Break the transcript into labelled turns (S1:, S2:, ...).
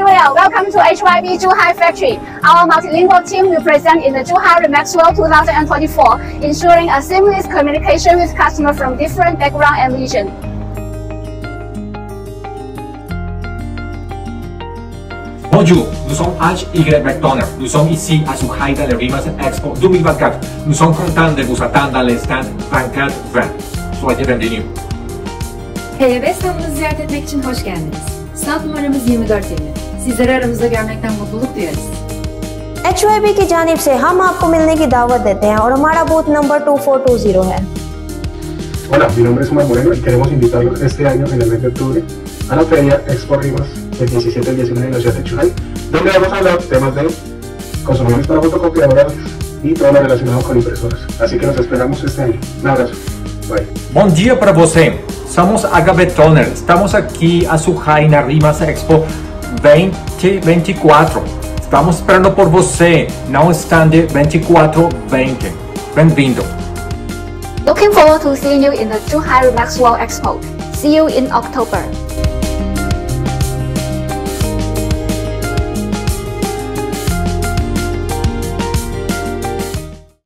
S1: Emmanuel. Welcome to HYB Zhuhai Factory. Our multilingual team will present in the Zhuhai RemaxWorld 2024, ensuring a seamless communication with customers from different backgrounds and regions.
S2: Bonjour, nous sommes HYB. Nous sommes ici à Zhuhai dans le RemaxWorld Expo 2024. Nous sommes contents de vous attendre dans le stand 24-20. Soyez bienvenus.
S3: HYB standımızı ziyaret etmek için hoş geldiniz. Stand numaramız 2420. Sizleri aramızda görmekten mutluluk duyarız.
S4: HYB की जानिब से हम आपको मिलने की दावत देते हैं और हमारा बूथ नंबर 2420 है।
S5: Hola, mi nombre es Omar Moreno y queremos invitarlos este año en el mes de octubre a la feria Expo Rimas del 17 al 19 en la ciudad de Zhuhai, donde vamos a hablar temas de consumidores para fotocopiadoras y todo lo relacionado con impresoras. Así que nos esperamos este año. Un abrazo. Bye.
S2: Bom dia para você. Somos HB Toner. Estamos aqui a Zhuhai na RemaxWorld Expo 2024. Estamos esperando por você no stand 2420. Bem-vindo.
S1: Looking forward to seeing you in the Zhuhai RemaxWorld Expo. See you in October.